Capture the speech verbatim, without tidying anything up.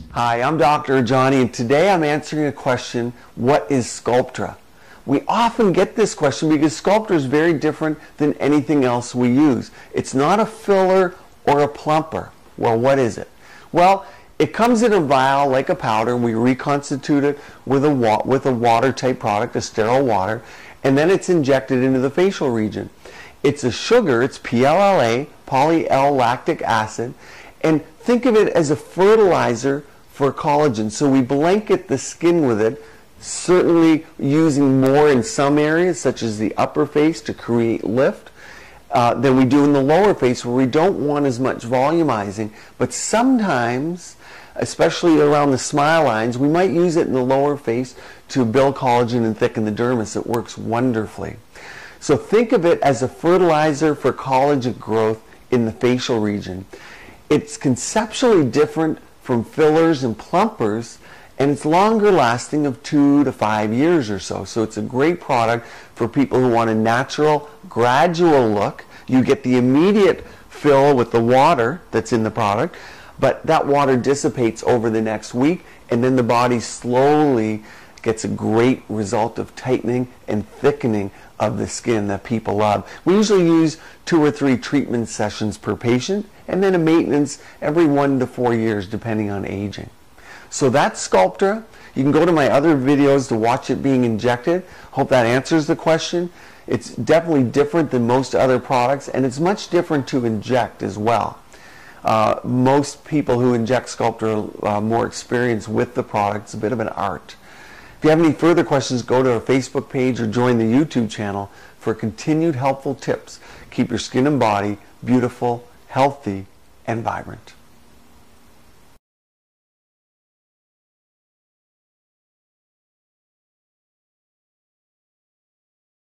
Hi, I'm Doctor Rajani, and today I'm answering a question: what is Sculptra? We often get this question because Sculptra is very different than anything else we use. It's not a filler or a plumper. Well, what is it? Well, it comes in a vial like a powder, and we reconstitute it with a, wa with a water-type product, a sterile water, and then it's injected into the facial region. It's a sugar, it's P L L A, poly-L-lactic acid, and think of it as a fertilizer for collagen. So we blanket the skin with it, certainly using more in some areas, such as the upper face, to create lift, uh, than we do in the lower face, where we don't want as much volumizing. But sometimes, especially around the smile lines, we might use it in the lower face to build collagen and thicken the dermis. It works wonderfully. So think of it as a fertilizer for collagen growth in the facial region. It's conceptually different from fillers and plumpers, and it's longer lasting of two to five years or so. So it's a great product for people who want a natural, gradual look. You get the immediate fill with the water that's in the product, but that water dissipates over the next week, and then the body slowly gets a great result of tightening and thickening of the skin that people love. We usually use two or three treatment sessions per patient, and then a maintenance every one to four years depending on aging. So that's Sculptra. You can go to my other videos to watch it being injected. Hope that answers the question. It's definitely different than most other products, and it's much different to inject as well. Uh, most people who inject Sculptra are uh, more experienced with the product. It's a bit of an art. If you have any further questions, go to our Facebook page or join the YouTube channel for continued helpful tips. Keep your skin and body beautiful, healthy, and vibrant.